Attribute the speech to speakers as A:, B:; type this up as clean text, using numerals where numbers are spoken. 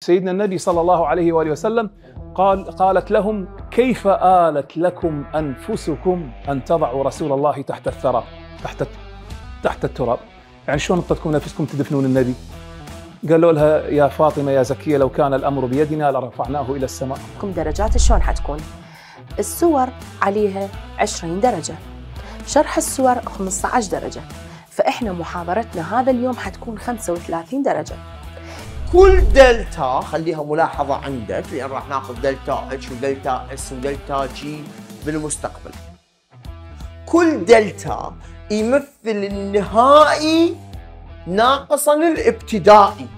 A: سيدنا النبي صلى الله عليه وآله وسلم قالت لهم: كيف آلت لكم أنفسكم أن تضعوا رسول الله تحت الثرى، تحت التراب؟ يعني شلون انطتكم نفسكم تدفنون النبي؟ قالوا لها: يا فاطمة يا زكية، لو كان الأمر بيدنا لرفعناه إلى السماء.
B: درجات شلون حتكون؟ السور عليها 20 درجة، شرح السور 15 درجة، فإحنا محاضرتنا هذا اليوم حتكون 35 درجة.
C: كل دلتا خليها ملاحظة عندك، لأن راح ناخذ دلتا اتش ودلتا اس ودلتا جي بالمستقبل. كل دلتا يمثل النهائي ناقصا الابتدائي.